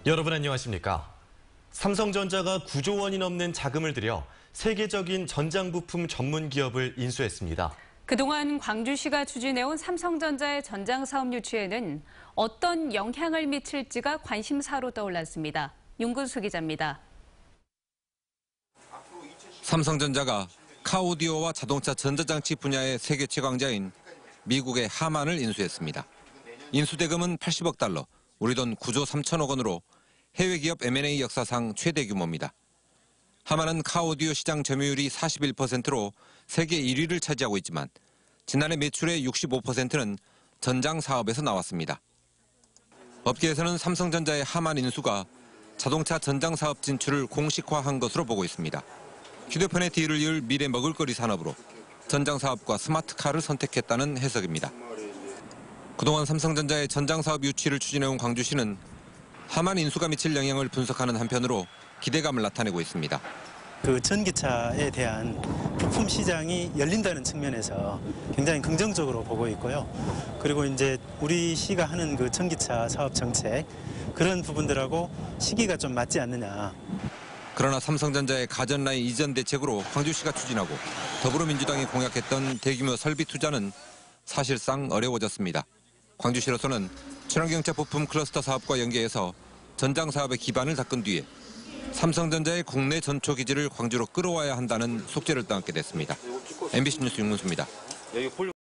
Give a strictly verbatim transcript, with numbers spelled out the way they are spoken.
여러분 안녕하십니까? 삼성전자가 구조 원이 넘는 자금을 들여 세계적인 전장 부품 전문 기업을 인수했습니다. 그동안 광주시가 추진해온 삼성전자의 전장 사업 유치에는 어떤 영향을 미칠지가 관심사로 떠올랐습니다. 윤근수 기자입니다. 삼성전자가 카오디오와 자동차 전자장치 분야의 세계 최강자인 미국의 하만을 인수했습니다. 인수대금은 팔십억 달러, 우리 돈 구조 삼천억 원으로 해외 기업 엠 앤 에이 역사상 최대 규모입니다. 하만은 카오디오 시장 점유율이 사십일 퍼센트로 세계 일 위를 차지하고 있지만 지난해 매출의 육십오 퍼센트는 전장 사업에서 나왔습니다. 업계에서는 삼성전자의 하만 인수가 자동차 전장 사업 진출을 공식화한 것으로 보고 있습니다. 휴대폰의 뒤를 이을 미래 먹을거리 산업으로 전장 사업과 스마트카를 선택했다는 해석입니다. 그동안 삼성전자의 전장 사업 유치를 추진해온 광주시는 하만 인수가 미칠 영향을 분석하는 한편으로 기대감을 나타내고 있습니다. 그 전기차에 대한 부품 시장이 열린다는 측면에서 굉장히 긍정적으로 보고 있고요. 그리고 이제 우리 시가 하는 그 전기차 사업 정책 그런 부분들하고 시기가 좀 맞지 않느냐. 그러나 삼성전자의 가전 라인 이전 대책으로 광주시가 추진하고 더불어민주당이 공약했던 대규모 설비 투자는 사실상 어려워졌습니다. 광주시로서는 친환경차 부품 클러스터 사업과 연계해서 전장 사업의 기반을 닦은 뒤에 삼성전자의 국내 전초 기지를 광주로 끌어와야 한다는 숙제를 떠안게 됐습니다. 엠비씨 뉴스 윤문수입니다.